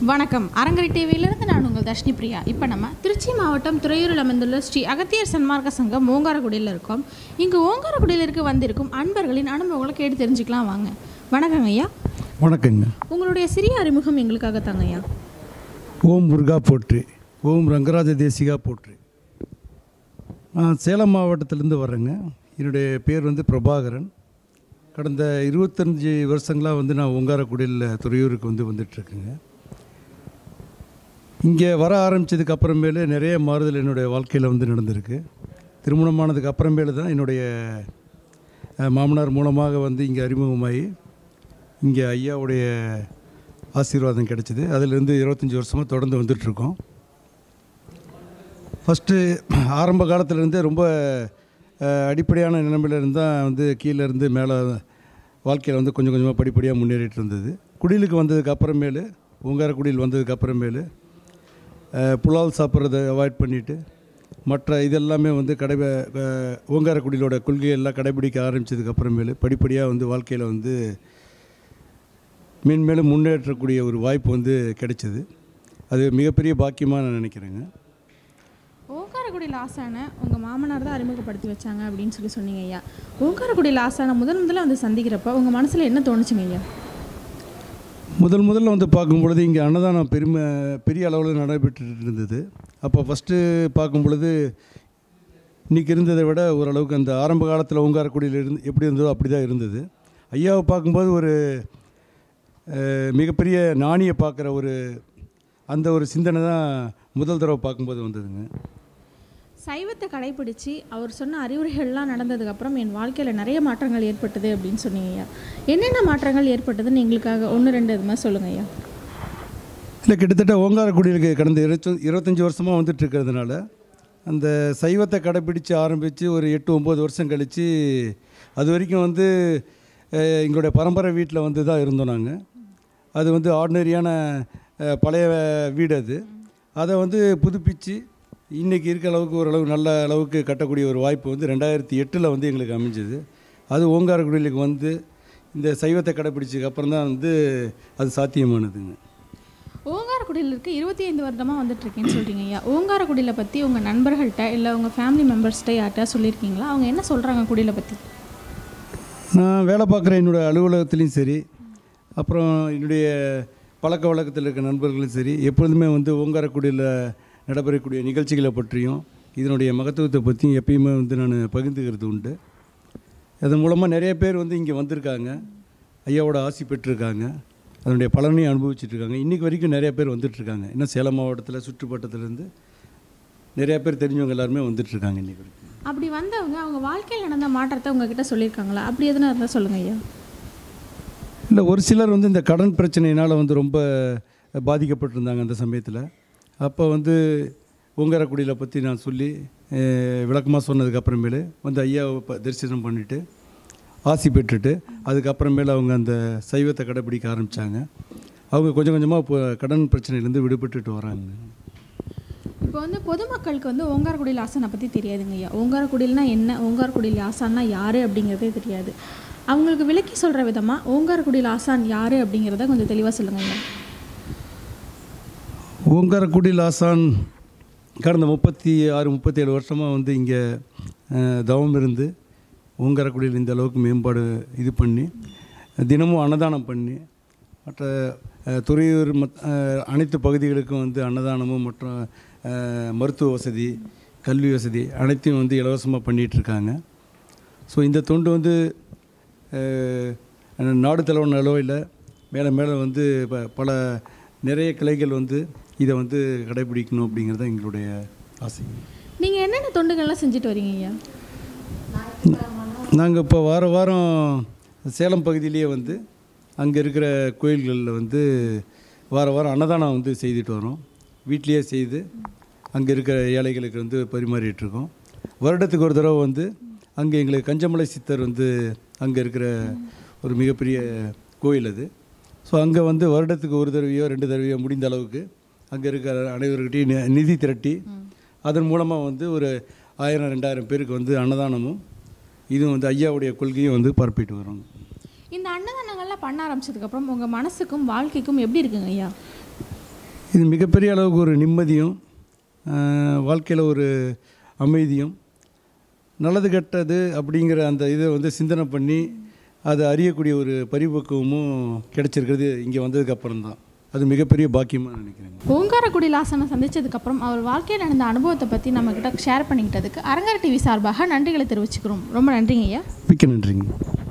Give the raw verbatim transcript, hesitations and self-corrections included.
வணக்கம். அரங்கரி டிவியிலிருந்து நான் உங்கள் தர்ஷினி பிரியா. இப்போ நம்ம திருச்சி மாவட்டம் துறையூரில் அமைந்துள்ள ஸ்ரீ அகத்தியர் சன்மார்க்க சங்கம் ஓங்காரக்குடியில் இருக்கோம். இங்கு ஓங்காரக்குடியிலிருக்கு வந்திருக்கும் அன்பர்களின் அனுபவங்களை கேட்டு தெரிஞ்சுக்கலாம் வாங்க. வணக்கங்க ஐயா. வணக்கங்க. உங்களுடைய சிறிய அறிமுகம் எங்களுக்காக தாங்க ஐயா. ஓம் முருகா போற்றி, ஓம் ரங்கராஜ தேசிகா போற்றி. நான் சேலம் மாவட்டத்திலேருந்து வரேங்க. என்னுடைய பேர் வந்து பிரபாகரன். கடந்த இருபத்தஞ்சி வருஷங்களாக வந்து நான் ஓங்காரக்குடியில் துறையூருக்கு வந்து வந்துட்டுருக்குங்க. இங்கே வர ஆரம்பித்ததுக்கு அப்புறமேலு நிறைய மாறுதல் என்னுடைய வாழ்க்கையில் வந்து நடந்திருக்கு. திருமணமானதுக்கு அப்புறமேலு தான் என்னுடைய மாமனார் மூலமாக வந்து இங்கே அறிமுகமாகி இங்கே ஐயாவுடைய ஆசீர்வாதம் கிடைச்சிது. அதிலேருந்து இருபத்தஞ்சி வருஷமாக தொடர்ந்து வந்துட்டுருக்கோம். ஃபஸ்ட்டு ஆரம்ப காலத்துலேருந்தே ரொம்ப அடிப்படையான நிலைமையிலேருந்து தான் வந்து கீழேருந்து மேலே வாழ்க்கையில் வந்து கொஞ்சம் கொஞ்சமாக படிப்படியாக முன்னேறிட்டு இருந்தது. குடிலுக்கு வந்ததுக்கு அப்புறமேலு ஓங்காரக்குடியில் வந்ததுக்கு அப்புறமேலு புலால் சாப்பிட்றத அவாய்ட் பண்ணிவிட்டு மற்ற இதெல்லாமே வந்து கடை ஓங்காரக்குடியிலோட கொள்கையெல்லாம் கடைபிடிக்க ஆரம்பித்ததுக்கு அப்புறமேலு படிப்படியாக வந்து வாழ்க்கையில் வந்து மேன்மேலும் முன்னேற்றக்கூடிய ஒரு வாய்ப்பு வந்து கிடைச்சிது. அது மிகப்பெரிய பாக்கியமாக நான் நினைக்கிறேங்க. ஓங்காரக்குடியில் ஆசானை உங்கள் மாமனார் தான் அறிமுகப்படுத்தி வச்சாங்க அப்படின்னு சொல்லி சொன்னீங்க ஐயா. ஓங்காரக்குடியில் ஆசானை முதல் முதல்ல வந்து சந்திக்கிறப்ப உங்கள் மனசில் என்ன தோணுச்சுங்க ஐயா? முதல் முதல்ல வந்து பார்க்கும்பொழுது இங்கே அன்னதானம் பெருமை பெரிய அளவில் நடைபெற்று இருந்தது. அப்போ ஃபஸ்ட்டு பார்க்கும் பொழுது இன்றைக்கி இருந்ததை விட ஓரளவுக்கு அந்த ஆரம்ப காலத்தில் ஓங்காரக்குடியில் இருந்து எப்படி இருந்ததோ அப்படி தான் இருந்தது. ஐயாவை பார்க்கும்போது ஒரு மிகப்பெரிய நாணியை பார்க்குற ஒரு அந்த ஒரு சிந்தனை தான் முதல் தடவை பார்க்கும்போது வந்ததுங்க. சைவத்தை கடைப்பிடிச்சு அவர் சொன்ன அறிவுரைகள்லாம் நடந்ததுக்கப்புறம் என் வாழ்க்கையில் நிறைய மாற்றங்கள் ஏற்பட்டது அப்படின்னு சொன்னீங்க ஐயா. என்னென்ன மாற்றங்கள் ஏற்பட்டதுன்னு எங்களுக்காக ஒன்று ரெண்டு இது மாதிரி சொல்லுங்கள் ஐயா. இல்லை, கிட்டத்தட்ட ஓங்காரக்குடியிலுக்கு கடந்த இருபத்தி இருபத்தஞ்சி வருஷமாக வந்துட்டு இருக்கிறதுனால அந்த சைவத்தை கடைப்பிடித்து ஆரம்பித்து ஒரு எட்டு ஒம்பது வருஷம் கழித்து அது வரைக்கும் வந்து எங்களுடைய பரம்பரை வீட்டில் வந்து தான் இருந்தோம் நாங்கள். அது வந்து ஆர்டினரியான பழைய வீடு. அது அதை வந்து புதுப்பித்து இன்றைக்கி இருக்க அளவுக்கு ஓரளவு நல்ல அளவுக்கு கட்டக்கூடிய ஒரு வாய்ப்பு வந்து ரெண்டாயிரத்தி எட்டில் வந்து எங்களுக்கு அமைஞ்சிது. அது ஓங்காரக்குடியிலுக்கு வந்து இந்த சைவத்தை கடைப்பிடிச்சதுக்கு அப்புறம் தான் வந்து அது சாத்தியமானதுங்க. ஓங்காரக்குடியில் இருக்க இருபத்தி ஐந்து வருடமாக வந்துட்டுருக்கேன்னு சொல்கிறீங்க ஐயா. ஓங்காரக்குடியில் பற்றி உங்கள் நண்பர்கள்ட்ட இல்லை உங்கள் ஃபேமிலி மெம்பர்ஸ்கிட்ட யார்கிட்ட சொல்லியிருக்கீங்களா? அவங்க என்ன சொல்கிறாங்க குடியில் பற்றி? நான் வேலை பார்க்குற என்னுடைய அலுவலகத்துலேயும் சரி, அப்புறம் என்னுடைய பழக்க வழக்கத்தில் இருக்க நண்பர்களும் சரி, எப்பொழுதுமே வந்து ஓங்காரக்குடியில் நடைபெறக்கூடிய நிகழ்ச்சிகளை பற்றியும் இதனுடைய மகத்துவத்தை பற்றியும் எப்பயுமே வந்து நான் பகிர்ந்துக்கிறது உண்டு. அதன் மூலமாக நிறைய பேர் வந்து இங்கே வந்திருக்காங்க, ஐயாவோட ஆசி பெற்றிருக்காங்க, அதனுடைய பலனையும் அனுபவிச்சுட்ருக்காங்க. இன்றைக்கி வரைக்கும் நிறைய பேர் வந்துட்டுருக்காங்க. இன்னும் சேலம் மாவட்டத்தில் சுற்றுப்பட்டத்துலேருந்து நிறையா பேர் தெரிஞ்சவங்க எல்லாருமே வந்துட்டுருக்காங்க இன்றைக்கி வரைக்கும். அப்படி வந்தவங்க அவங்க வாழ்க்கையில் நடந்த மாற்றத்தை உங்ககிட்ட சொல்லியிருக்காங்களா? அப்படி எதுனா இருந்தால் சொல்லுங்கள் ஐயா. இல்லை, ஒரு சிலர் வந்து இந்த கடன் பிரச்சனையினால் வந்து ரொம்ப பாதிக்கப்பட்டிருந்தாங்க அந்த சமயத்தில். அப்போ வந்து ஓங்காரக்குடியில் பற்றி நான் சொல்லி விளக்கமாக சொன்னதுக்கப்புறமேலு வந்து ஐயாவை தரிசனம் பண்ணிவிட்டு ஆசி பெற்றுட்டு அதுக்கப்புறமேல அவங்க அந்த சைவத்தை கடைப்பிடிக்க ஆரம்பித்தாங்க. அவங்க கொஞ்சம் கொஞ்சமாக இப்போ கடன் பிரச்சனையிலேருந்து விடுபட்டுட்டு வராங்க. இப்போ வந்து பொதுமக்களுக்கு வந்து ஓங்காரக்குடியில் ஆசானை பற்றி தெரியாதுங்க ஐயா. ஓங்காரக்குடியில்னா என்ன, ஓங்காரக்குடியில் ஆசான்னா யார் அப்படிங்கிறதே தெரியாது. அவங்களுக்கு விளக்கி சொல்கிற விதமாக ஓங்காரக்குடியில் ஆசான் யார் அப்படிங்கிறத கொஞ்சம் தெளிவாக சொல்லுங்கள் ஐயா. ஓங்காரக்குடியில் ஆசான் கடந்த முப்பத்தி ஆறு முப்பத்தி ஏழு வருஷமாக வந்து இங்கே தவம் இருந்து ஓங்காரக்குடியில் இந்த அளவுக்கு மேம்பாடு இது பண்ணி தினமும் அன்னதானம் பண்ணி மற்ற துறையூர் மத் அனைத்து பகுதிகளுக்கும் வந்து அன்னதானமும் மற்றும் மருத்துவ வசதி, கல்வி வசதி அனைத்தையும் வந்து இலவசமாக பண்ணிகிட்ருக்காங்க. ஸோ இந்த தொண்டு வந்து நாடு தலைவன் அளவில் மேலே மேலே வந்து பல நிறைய கிளைகள் வந்து இதை வந்து கடைபிடிக்கணும் அப்படிங்கிறது தான் எங்களுடைய ஆசை. நீங்கள் என்னென்ன தொண்டுகள்லாம் செஞ்சுட்டு வரீங்க ஐயா? நாங்கள் இப்போ வார வாரம் சேலம் பகுதியிலேயே வந்து அங்கே இருக்கிற கோயில்களில் வந்து வார வாரம் அன்னதானம் வந்து செய்துட்டு வரோம். வீட்லேயே செய்து அங்கே இருக்கிற ஏழைகளுக்கு வந்து பரிமாறிட்டுருக்கோம். வருடத்துக்கு ஒரு தடவை வந்து அங்கே எங்களுக்கு கஞ்சமலை சித்தர் வந்து அங்கே இருக்கிற ஒரு மிகப்பெரிய கோயில் அது. ஸோ அங்கே வந்து வருடத்துக்கு ஒரு தடவையோ ரெண்டு தடவையோ முடிந்த அளவுக்கு அங்கே இருக்கிற அனைவர்கிட்டையும் நிதி திரட்டி அதன் மூலமாக வந்து ஒரு ஆயிரம் ரெண்டாயிரம் பேருக்கு வந்து அன்னதானமும் இதுவும் வந்து ஐயாவுடைய கொள்கையும் வந்து பரப்பிட்டு வரோம். இந்த அன்னதானங்கள்லாம் பண்ண ஆரம்பிச்சதுக்கப்புறம் உங்கள் மனசுக்கும் வாழ்க்கைக்கும் எப்படி இருக்குங்க ஐயா? இது மிகப்பெரிய அளவுக்கு ஒரு நிம்மதியும் வாழ்க்கையில் ஒரு அமைதியும் நல்லது கெட்டது அப்படிங்கிற அந்த இதை வந்து சிந்தனை பண்ணி அதை அறியக்கூடிய ஒரு பரிபக்குவமும் கிடைச்சிருக்கிறது இங்கே வந்ததுக்கப்புறம் தான். அது மிகப்பெரிய பாக்கியமாக நினைக்கிறேன். ஓங்காரக்குடில் ஆசானை சந்தித்ததுக்கப்புறம் அவர் வாழ்க்கையில் நடந்த அனுபவத்தை பற்றி நம்மக்கிட்ட ஷேர் பண்ணிக்கிட்டதுக்கு அரங்கர் டிவி சார்பாக நன்றிகளை தெரிவிச்சுக்கிறோம். ரொம்ப நன்றிங்க ஐயா. மிக்க நன்றிங்க.